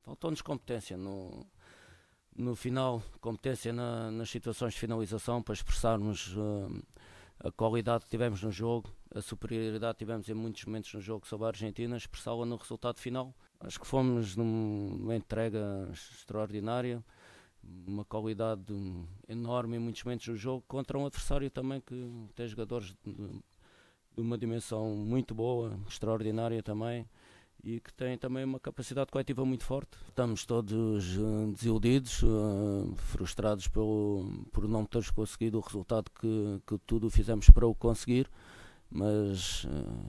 Faltou-nos competência no final, competência nas situações de finalização para expressarmos a qualidade que tivemos no jogo, a superioridade que tivemos em muitos momentos no jogo sobre a Argentina, expressá-la no resultado final. Acho que fomos numa entrega extraordinária, uma qualidade enorme em muitos momentos no jogo, contra um adversário também que tem jogadores de uma dimensão muito boa, extraordinária também, e que tem também uma capacidade coletiva muito forte. Estamos todos desiludidos, frustrados por não termos conseguido o resultado que tudo fizemos para o conseguir, mas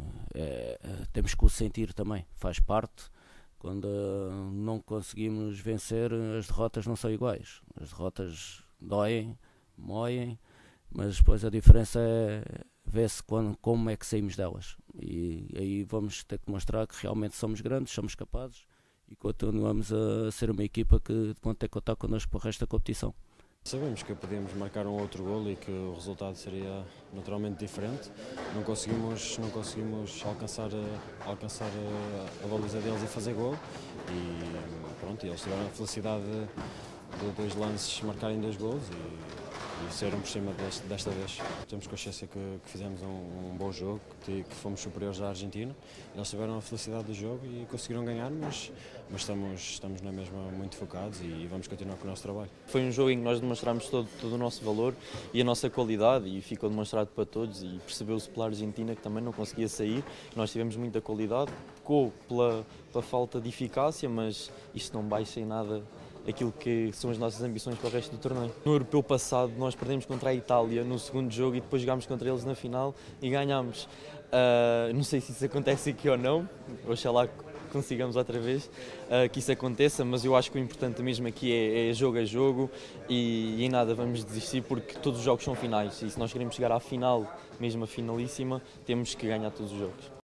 temos que o sentir também, faz parte. Quando não conseguimos vencer, as derrotas não são iguais. As derrotas doem, moem, mas depois a diferença é ver-se como é que saímos delas. E aí vamos ter que mostrar que realmente somos grandes, somos capazes e continuamos a ser uma equipa que pode ter que contar connosco para o resto da competição. Sabemos que podíamos marcar um outro golo e que o resultado seria naturalmente diferente. Não conseguimos alcançar a baliza deles e fazer golo. E pronto, eles tiveram a felicidade de dois lances marcarem dois golos e saíram por cima desta vez. Temos consciência que fizemos um bom jogo, que fomos superiores à Argentina. Eles tiveram a felicidade do jogo e conseguiram ganhar, mas estamos na mesma muito focados e vamos continuar com o nosso trabalho. Foi um jogo em que nós demonstramos todo o nosso valor e a nossa qualidade e ficou demonstrado para todos e percebeu-se pela Argentina que também não conseguia sair. Nós tivemos muita qualidade, pecou pela falta de eficácia, mas isto não baixa em nada aquilo que são as nossas ambições para o resto do torneio. No europeu passado nós perdemos contra a Itália no segundo jogo e depois jogámos contra eles na final e ganhámos. Não sei se isso acontece aqui ou não, oxalá que consigamos outra vez que isso aconteça, mas eu acho que o importante mesmo aqui é jogo a jogo e em nada vamos desistir porque todos os jogos são finais e se nós queremos chegar à final, mesmo a finalíssima, temos que ganhar todos os jogos.